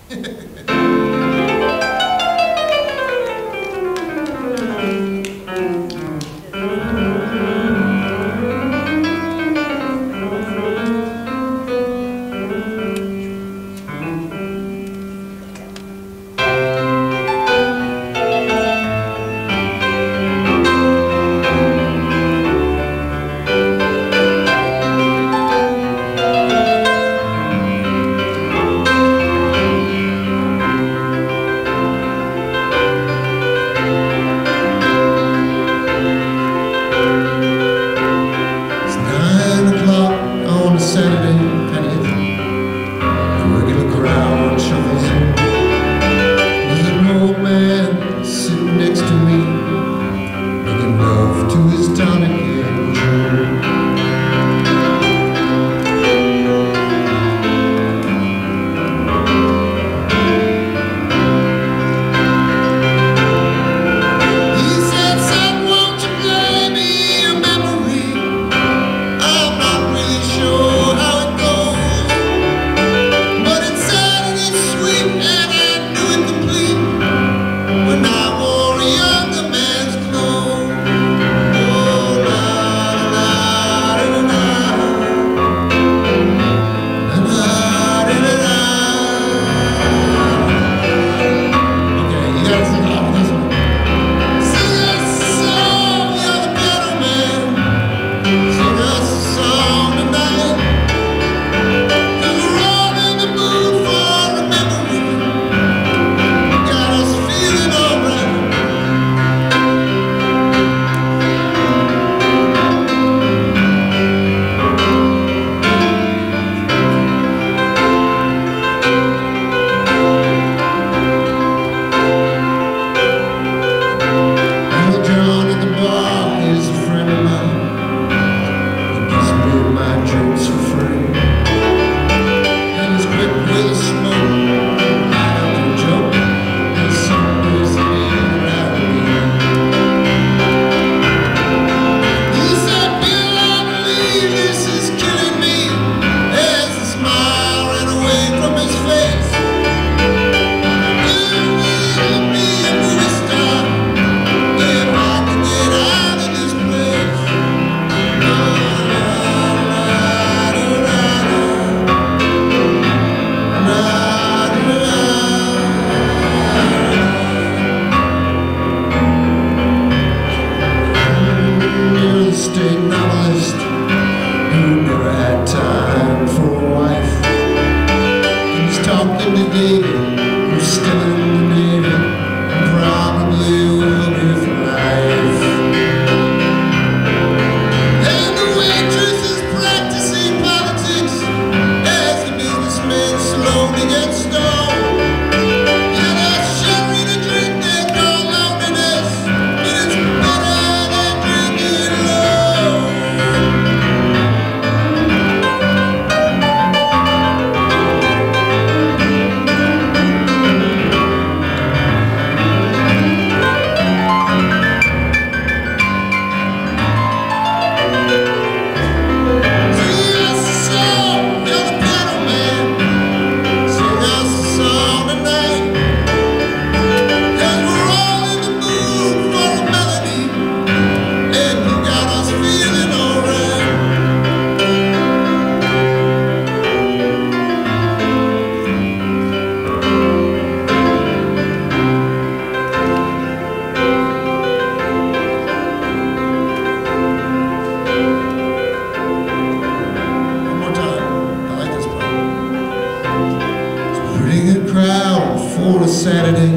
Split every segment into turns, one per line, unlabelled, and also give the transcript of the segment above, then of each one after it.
for a Saturday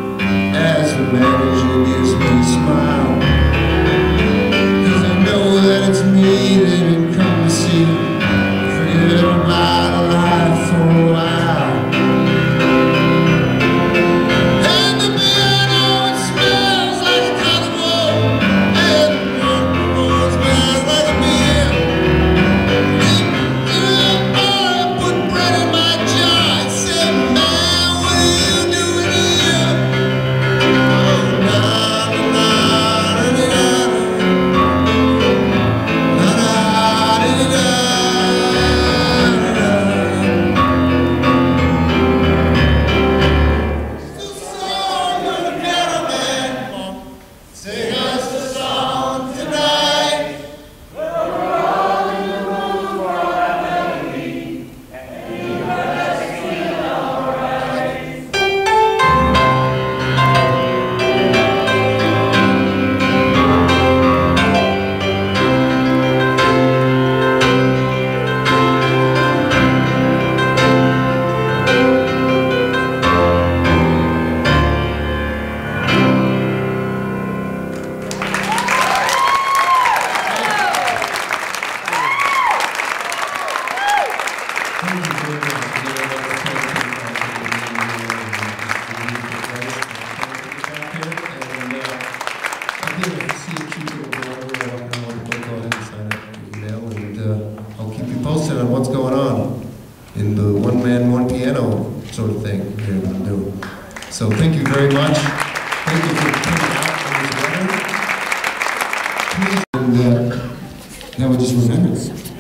as the manager gives me a smile, 'cause I know that it's me they didn't come to see. Forget about life for a while. And the piano, it smells like a carnival, and the road smells like a beer. Put bread in my jar and said, man, what are you doing here? Oh, na na na na na na na na na. that you're able to do. So thank you very much. Thank you for coming out on this weather. And now we just remember.